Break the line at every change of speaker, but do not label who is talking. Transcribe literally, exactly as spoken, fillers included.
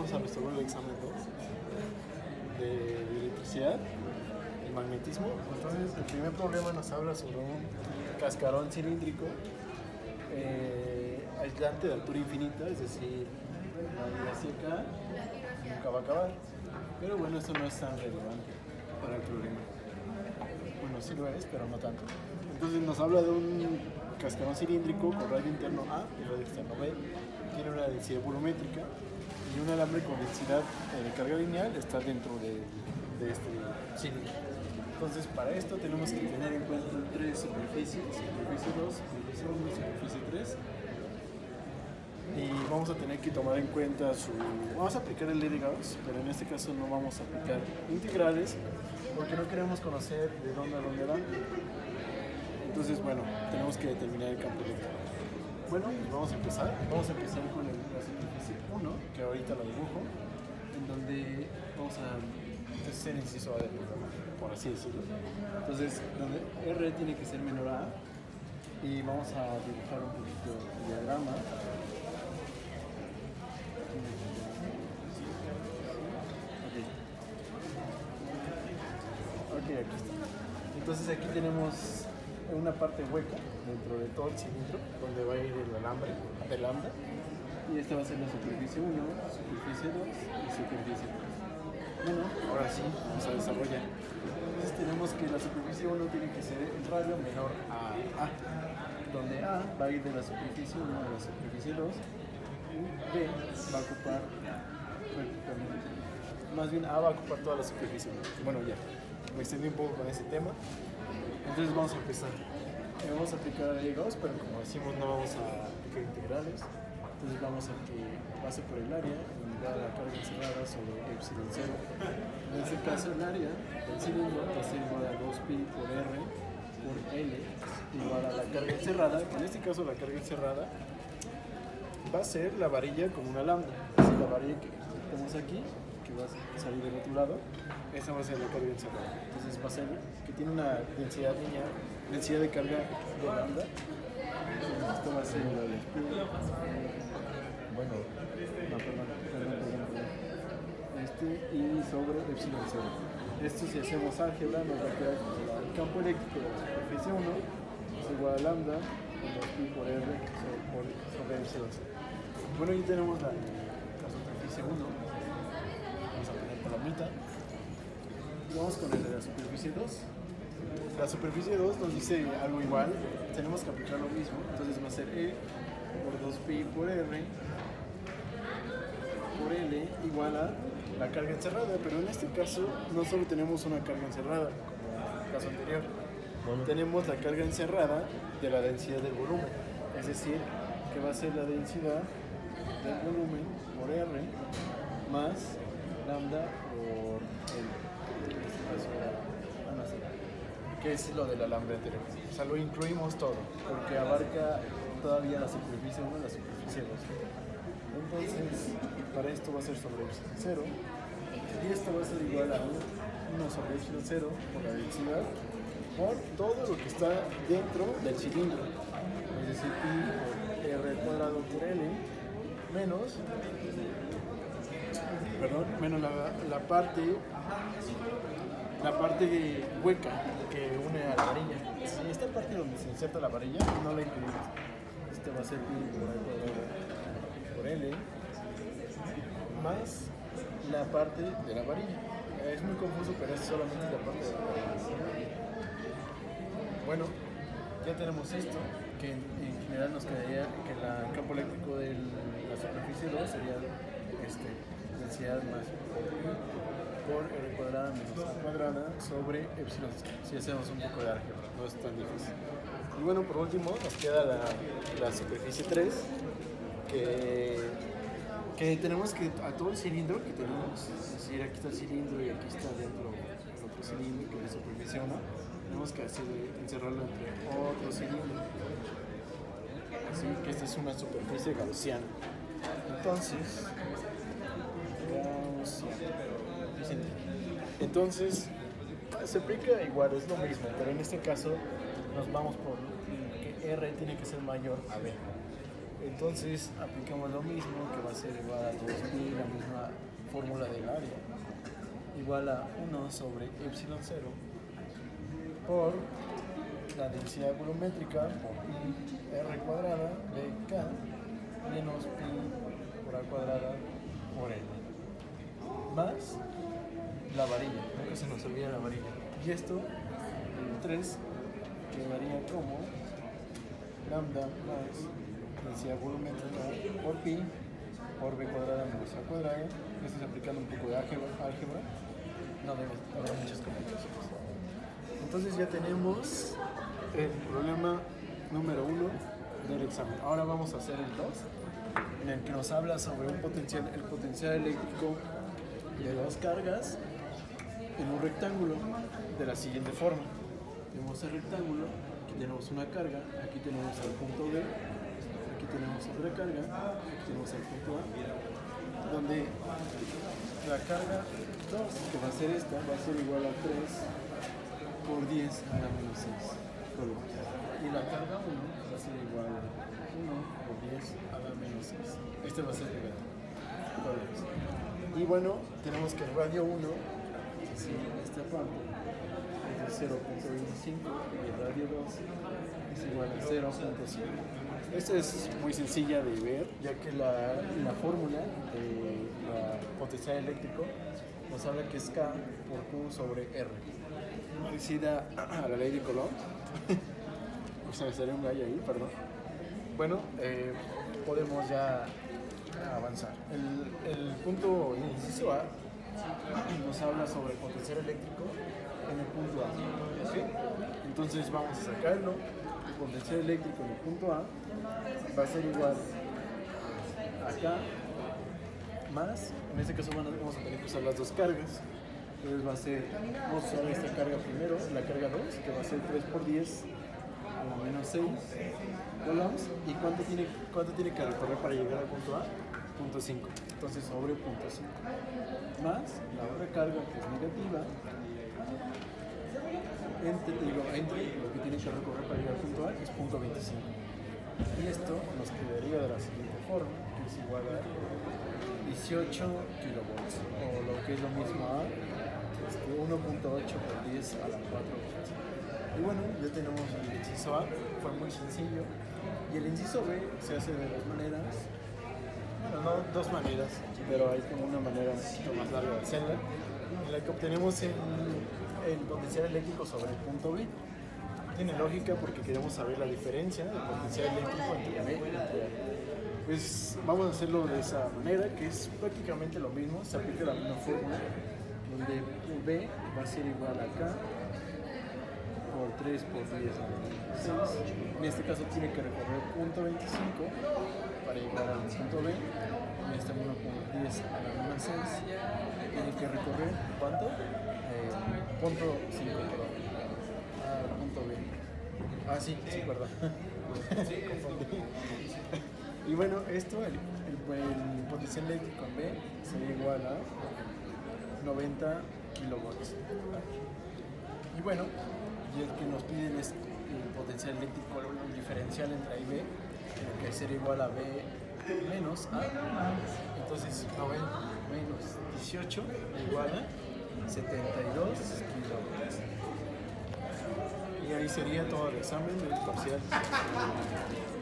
vamos a resolver el examen dos de, de electricidad y magnetismo. Entonces, el primer problema nos habla sobre un cascarón cilíndrico eh, aislante de altura infinita, es decir, la hacia acá nunca va a acabar. Pero bueno, eso no es tan relevante para el problema. Bueno, sí lo es, pero no tanto. Entonces nos habla de un cascarón cilíndrico con radio interno A y radio externo B. Tiene una densidad volumétrica y un alambre con densidad eh, de carga lineal está dentro de, de este cilindro. Entonces, para esto tenemos que tener en cuenta tres superficies: superficie dos, superficie uno y superficie tres. Y vamos a tener que tomar en cuenta su... Vamos a aplicar el ley de Gauss, pero en este caso no vamos a aplicar integrales porque no queremos conocer de dónde a dónde van. Entonces, bueno, tenemos que determinar el campo eléctrico. Bueno, vamos a empezar. Vamos a empezar con el, la superficie uno, que ahorita lo dibujo, en donde vamos a... Este es el inciso A del programa, por así decirlo. Entonces, donde R tiene que ser menor a A, y vamos a dibujar un poquito el diagrama. Ok, aquí está. Entonces aquí tenemos una parte hueca dentro de todo el cilindro donde va a ir el alambre de lambda, y esta va a ser la superficie uno, superficie dos y superficie tres. Bueno, ahora sí, vamos a desarrollar. Entonces tenemos que la superficie uno tiene que ser el radio menor a A, donde A va a ir de la superficie uno a la superficie dos y B va a ocupar prácticamente, más bien A va a ocupar toda la superficie. Bueno, ya, me extendí un poco con ese tema. Entonces vamos a empezar. Eh, vamos a aplicar a Gauss, pero como decimos no vamos a aplicar integrales. Entonces vamos a que pase por el área igual a la carga encerrada sobre epsilon cero. En este caso el área del cilindro va a ser igual a dos pi por R por L igual a la carga encerrada. En este caso la carga encerrada va a ser la varilla con una lambda. Es decir, la varilla que tenemos aquí, que va a salir del otro lado, esa va a ser la carga encerrada. Entonces va a ser que tiene una densidad lineal, densidad de carga de lambda. Entonces esto va a ser la de bueno, no, perdón, perdón, perdón, perdón. Este y sobre epsilon cero. Esto, si hacemos álgebra, nos va a quedar que el campo eléctrico de la superficie uno es igual a lambda con dos pi por R sobre, por, sobre epsilon cero. Bueno, ahí tenemos la, la superficie uno. Vamos a poner palomita. Y vamos con el de la superficie dos. La superficie dos nos dice algo igual. Tenemos que aplicar lo mismo. Entonces va a ser E por dos pi por R por L igual a la carga encerrada, pero en este caso no solo tenemos una carga encerrada como en el caso anterior, bueno, tenemos la carga encerrada de la densidad del volumen, es decir, que va a ser la densidad del volumen por R más lambda por L, en este caso era, que es lo del alambre anterior. O sea, lo incluimos todo, porque abarca todavía la superficie uno y la superficie dos. Entonces, para esto va a ser sobre epsilon cero, y esto va a ser igual a uno sobre epsilon cero por la densidad por todo lo que está dentro del cilindro, es decir, pi por R cuadrado por L menos, perdón, menos la, la parte la parte hueca que une a la varilla. Si esta parte donde se inserta la varilla no la incluimos. Este va a ser pi por R cuadrado por L más la parte de la varilla. Es muy confuso, pero es solamente la parte de la varilla. Bueno, ya tenemos esto, que en, en general nos quedaría que la, el campo eléctrico de la superficie dos sería este, densidad más por R cuadrada menos A cuadrada sobre epsilon, si hacemos un poco de álgebra, no es tan difícil. Y bueno, por último nos queda la, la superficie tres, que, que tenemos que, a todo el cilindro que tenemos, es decir, aquí está el cilindro y aquí está dentro el otro cilindro que es superficie uno, tenemos que hacer, encerrarlo entre otro cilindro, así que esta es una superficie gaussiana. Entonces, gaussiana. Entonces, se aplica igual, es lo mismo, pero en este caso nos vamos por que R tiene que ser mayor a B. Entonces aplicamos lo mismo, que va a ser igual a dos pi, la misma fórmula del área igual a uno sobre epsilon cero por la densidad volumétrica por pi r cuadrada de k menos pi por a cuadrada por n más la varilla, nunca se nos olvida la varilla. Y esto, tres, quedaría como lambda más densidad volumétrica por pi por b cuadrada menos a cuadrada. Esto es aplicando un poco de álgebra, álgebra. No debe haber muchas complicaciones. Entonces ya tenemos el problema número uno del examen. Ahora vamos a hacer el dos, en el que nos habla sobre un potencial, el potencial eléctrico de dos cargas en un rectángulo de la siguiente forma. Tenemos el rectángulo, aquí tenemos una carga, aquí tenemos el punto B, aquí tenemos otra carga, aquí tenemos el punto A, donde la carga dos, que va a ser esta, va a ser igual a tres por diez a la menos seis coulombs. Y la carga uno va a ser igual a uno por diez a la menos seis. Este va a ser el coulombs. Y bueno, tenemos que el radio uno, así, esta parte, es de cero punto veinticinco y el radio dos es igual a cero punto cinco. Esta es muy sencilla de ver, ya que la, la fórmula de la potencial eléctrico nos habla que es K por Q sobre R. Parecida a la ley de Coulomb. Se me salió un gallo ahí, perdón. Bueno, eh, podemos ya avanzar. El, el punto inciso A nos habla sobre el potencial eléctrico en el punto A. ¿Okay? Entonces vamos a sacarlo. El potencial eléctrico en el punto A va a ser igual a K más, en este caso vamos a tener que usar las dos cargas. Entonces va a ser, vamos a usar esta carga primero, la carga dos, que va a ser tres por diez a la menos seis coulombs. ¿Y cuánto tiene, cuánto tiene que recorrer para llegar al punto A? Punto cinco. Entonces sobre punto cinco. Más la otra carga que es negativa, entre, digo, entre lo que tiene que recorrer para llegar al punto A es punto veinticinco. Y esto nos quedaría de la siguiente forma, que es igual a dieciocho kilovolts, o lo que es lo mismo a este, uno punto ocho por diez a la cuatro volts. Y bueno, ya tenemos el inciso A, fue muy sencillo. Y el inciso B se hace de dos maneras, bueno, no dos maneras, pero hay como una manera un poquito más larga de hacerla, en la que obtenemos el, el potencial eléctrico sobre el punto B. Tiene lógica porque queremos saber la diferencia del potencial eléctrico entre B y entre A. Pues vamos a hacerlo de esa manera, que es prácticamente lo mismo, se aplica la misma fórmula, donde B va a ser igual a K por tres por diez a la menos seis. En este caso tiene que recorrer punto veinticinco para llegar al punto B, en este mismo por diez a la menos seis, tiene que recorrer, ¿cuánto? Eh, punto cinco, perdón, al punto B. Ah, sí, sí, perdón. Confundí. Y bueno, esto, el, el, el potencial eléctrico en B sería igual a noventa kilovolts. Y bueno, y el que nos piden es el potencial eléctrico, el diferencial entre A y B, que sería igual a B menos A. Entonces, noventa menos dieciocho igual a setenta y dos kilovolts. Y ahí sería todo el examen del parcial.